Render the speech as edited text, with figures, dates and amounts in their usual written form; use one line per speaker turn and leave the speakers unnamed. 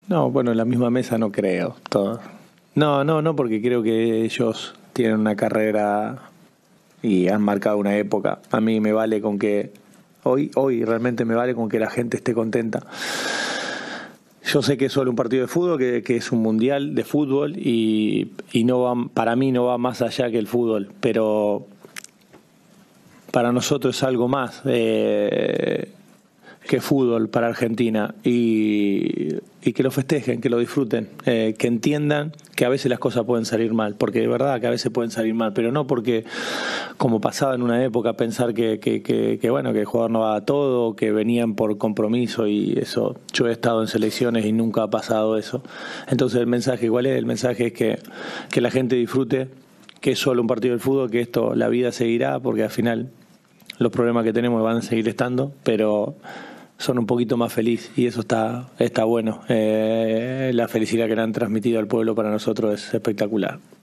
No, bueno, en la misma mesa no creo. Todo. No, porque creo que ellos tienen una carrera y han marcado una época. A mí me vale con que hoy realmente me vale con que la gente esté contenta. Yo sé que es solo un partido de fútbol, que es un mundial de fútbol y no va, para mí no va más allá que el fútbol, pero para nosotros es algo más que fútbol para Argentina y que lo festejen, que lo disfruten, que entiendan que a veces las cosas pueden salir mal, porque de verdad que a veces pueden salir mal, pero no porque, como pasaba en una época, pensar que bueno, que el jugador no va a todo, que venían por compromiso y eso. Yo he estado en selecciones y nunca ha pasado eso. Entonces el mensaje, ¿cuál es? El mensaje es que la gente disfrute, que es solo un partido de fútbol, que esto, la vida seguirá, porque al final los problemas que tenemos van a seguir estando, pero son un poquito más felices y eso está bueno. La felicidad que le han transmitido al pueblo para nosotros es espectacular.